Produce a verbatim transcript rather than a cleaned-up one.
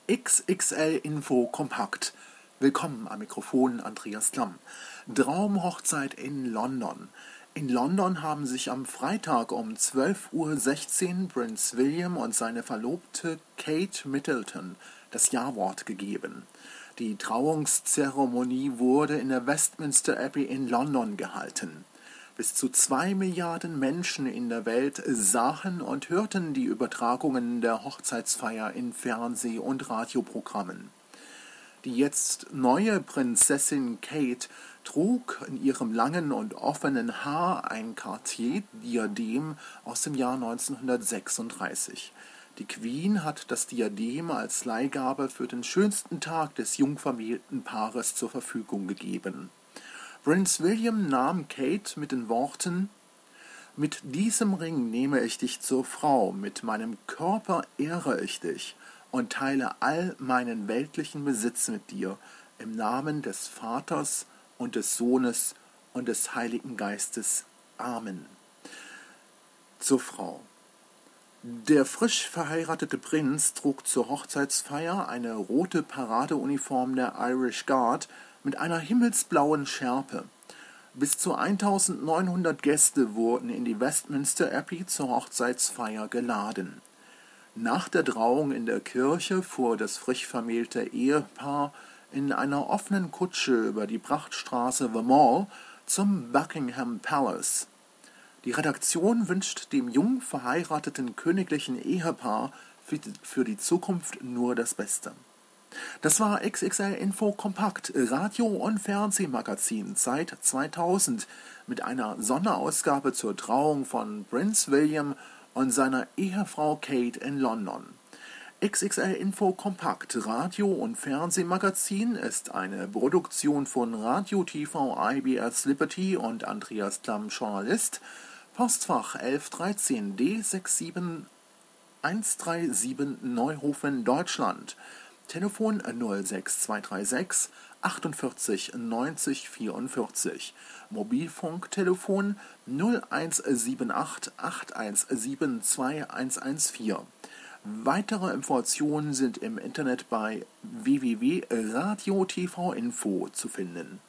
X X L Info Kompakt. Willkommen am Mikrofon Andreas Klamm. Traumhochzeit in London. In London haben sich am Freitag um zwölf Uhr sechzehn Prinz William und seine Verlobte Kate Middleton das Ja-Wort gegeben. Die Trauungszeremonie wurde in der Westminster Abbey in London gehalten. Bis zu zwei Milliarden Menschen in der Welt sahen und hörten die Übertragungen der Hochzeitsfeier in Fernseh- und Radioprogrammen. Die jetzt neue Prinzessin Kate trug in ihrem langen und offenen Haar ein Cartier-Diadem aus dem Jahr neunzehnhundertsechsunddreißig. Die Queen hat das Diadem als Leihgabe für den schönsten Tag des jungvermählten Paares zur Verfügung gegeben. Prinz William nahm Kate mit den Worten: »Mit diesem Ring nehme ich dich zur Frau, mit meinem Körper ehre ich dich und teile all meinen weltlichen Besitz mit dir, im Namen des Vaters und des Sohnes und des Heiligen Geistes. Amen.« Zur Frau. Der frisch verheiratete Prinz trug zur Hochzeitsfeier eine rote Paradeuniform der Irish Guard mit einer himmelsblauen Schärpe. Bis zu eintausendneunhundert Gäste wurden in die Westminster Abbey zur Hochzeitsfeier geladen. Nach der Trauung in der Kirche fuhr das frisch vermählte Ehepaar in einer offenen Kutsche über die Prachtstraße The Mall zum Buckingham Palace. Die Redaktion wünscht dem jung verheirateten königlichen Ehepaar für die Zukunft nur das Beste. Das war X X L Info Kompakt, Radio- und Fernsehmagazin seit zweitausend mit einer Sonderausgabe zur Trauung von Prinz William und seiner Ehefrau Kate in London. X X L Info Kompakt, Radio- und Fernsehmagazin ist eine Produktion von Radio T V I B S Liberty und Andreas Klamm, Journalist, Postfach elf dreizehn D sechs sieben eins drei sieben Neuhofen, Deutschland. Telefon null sechs zwei drei sechs achtundvierzig neunzig vierundvierzig. Mobilfunktelefon null eins sieben acht acht eins sieben zwei eins eins vier. Weitere Informationen sind im Internet bei w w w punkt radio t v info zu finden.